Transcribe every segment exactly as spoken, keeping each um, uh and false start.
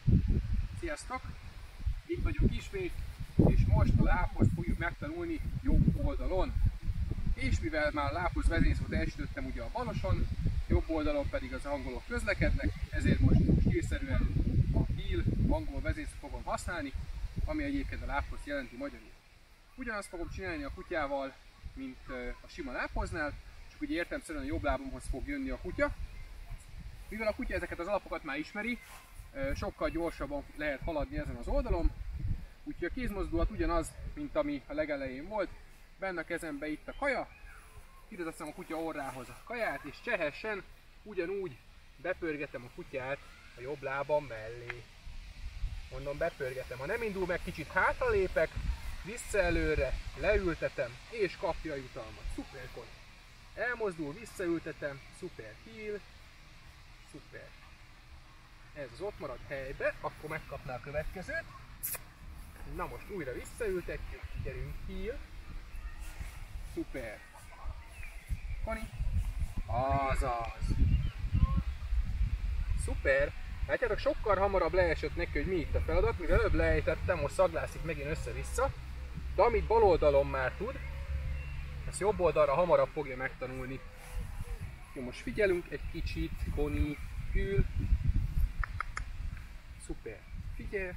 Sziasztok! Itt vagyunk ismét, és most a lápozt fogjuk megtanulni jobb oldalon. És mivel már lápoz vezényszót elsütöttem ugye a baloson, jobb oldalon pedig az angolok közlekednek, ezért most stílszerűen a heel angol vezényszót fogom használni, ami egyébként a lápozt jelenti magyarul. Ugyanazt fogom csinálni a kutyával, mint a sima lápoznál, csak ugye értelemszerűen a jobb lábomhoz fog jönni a kutya. Mivel a kutya ezeket az alapokat már ismeri, sokkal gyorsabban lehet haladni ezen az oldalon, úgyhogy a kézmozdulat ugyanaz, mint ami a legelején volt. Benne a kezembe itt a kaja, ide teszem a kutya orrához a kaját, és csehesen ugyanúgy bepörgetem a kutyát a jobb lábam mellé. Mondom, bepörgetem. Ha nem indul meg, kicsit hátralépek, vissza előre, leültetem, és kapja a jutalmat. Szuper, Koni. Elmozdul, visszaültetem, szuper, heel, szuper. Ez az ott marad helybe, akkor megkapná a következőt. Na most újra visszaültetjük, gyerünk, heel. Szuper. Koni. Azaz. Szuper. Látjátok, sokkal hamarabb leesett neki, hogy mi itt a feladat, mivel előbb leejtettem, most szaglászik megint össze-vissza. De amit bal oldalon már tud, ezt jobb oldalra hamarabb fogja megtanulni. Jó, most figyelünk egy kicsit, Koni, ül. Szuper. Figyelj.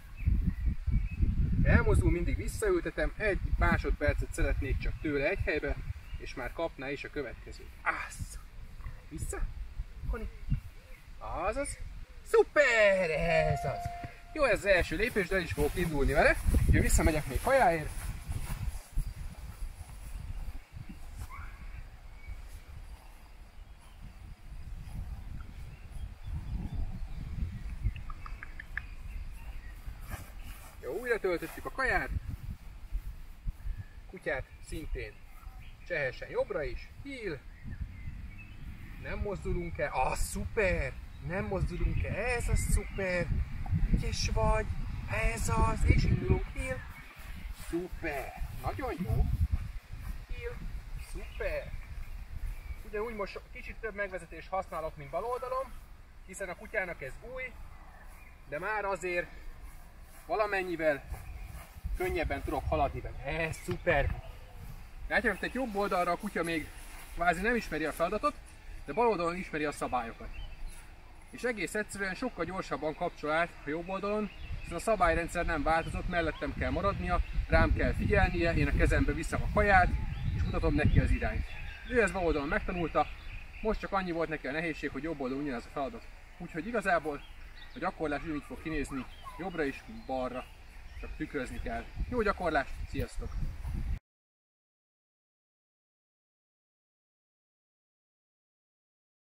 Elmozdul, mindig visszaültetem, egy másodpercet szeretnék csak tőle egy helybe, és már kapná is a következőt. Ász! Vissza! Koni! Azaz! Szuper! Ez az! Jó, ez az első lépés, de el is fogok indulni vele. Úgyhogy visszamegyek még kajáért. Jó, újra töltöttük a kaját. Kutyát szintén csehesen jobbra is. Heel. Nem mozdulunk el. Ah, szuper! Nem mozdulunk el. Ez az szuper! Ügyes vagy! Ez az! És indulunk. Heel. Szuper! Nagyon jó! Heel. Szuper! Ugyanúgy most kicsit több megvezetést használok, mint bal oldalon, hiszen a kutyának ez új, de már azért valamennyivel könnyebben tudok haladni vele. Ez szuper! Látjátok, hogy jobb oldalra a kutya még kvázi nem ismeri a feladatot, de bal oldalon ismeri a szabályokat. És egész egyszerűen sokkal gyorsabban kapcsol át a jobb oldalon, hiszen a szabályrendszer nem változott, mellettem kell maradnia, rám kell figyelnie, én a kezembe viszem a kaját, és mutatom neki az irányt. Ő ezt bal oldalon megtanulta, most csak annyi volt neki a nehézség, hogy jobb oldalon ugyanaz a feladat. Úgyhogy igazából a gyakorlás így fog kinézni, jobbra is, balra, csak tükrözni kell. Jó gyakorlást, sziasztok!